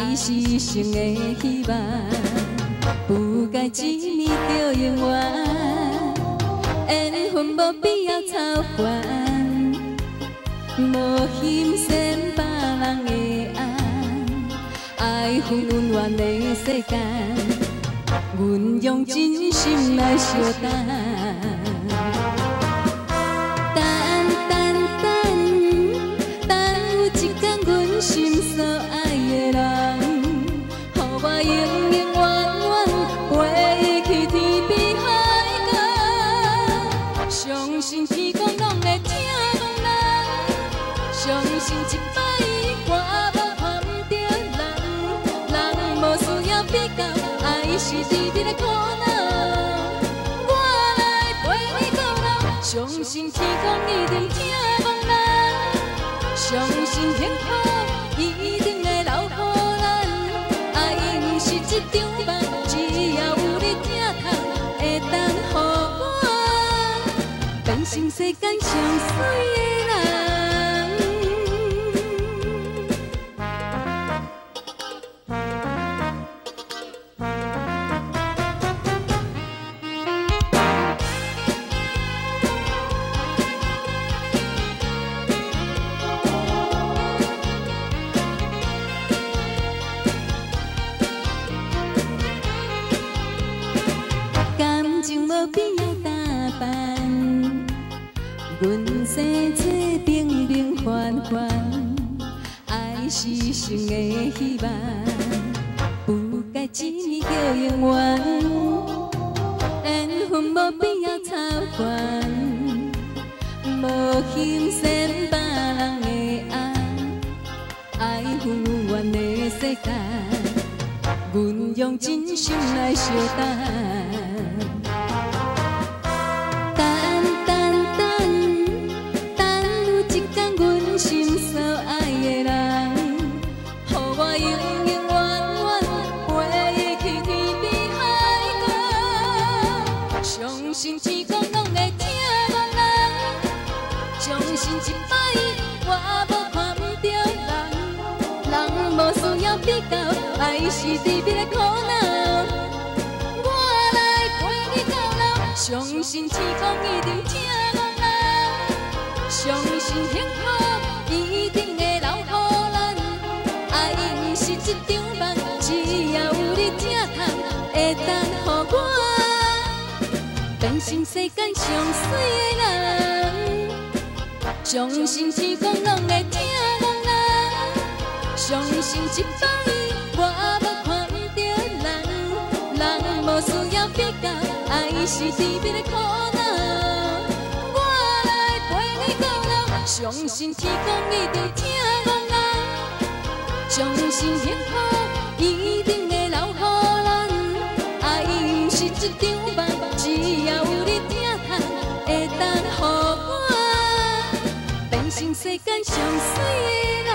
爱是生的希望，不该一年就永远。缘分无必要操烦，无欣赏别人的爱，爱恨温暖的世间，阮用真心来相等。 心所爱的人，予我永永远远飞去天边海角。相信天公拢会疼憨人，相信一摆我无看不着人，人无需要比较，爱是甜蜜的苦恼。我来陪你到老，相信天公一定疼憨人，相信幸福。 一定会留予咱，爱用是一张梦，只要有你疼痛，会当予我变成世间上水的人。 无必要打扮，阮生做平平凡凡，爱是生的希望，不该一年就永远。缘分无必要操烦，无欣赏别人的爱，爱恨温暖的世界，阮用真心来相等。 心所爱的人，予我永永远远飞去天边海角。相信天公拢会疼憨人，相信一摆我无看不着人，人无需要比较，爱是甜蜜的苦恼。我来陪你到老，相信天公一定疼憨人，相信幸福。 一定会留予咱，爱用是一张梦，只要有你疼痛，会当予我变成世间上水的人。相信天公拢会疼憨人，相信一摆我无看不着人，人无需要比较，爱是甜蜜的苦恼。 相信天公一定疼憨人，相信幸福一定会留予咱。爱用是一张梦，只要有你疼痛，会当予我变成世间上水的人。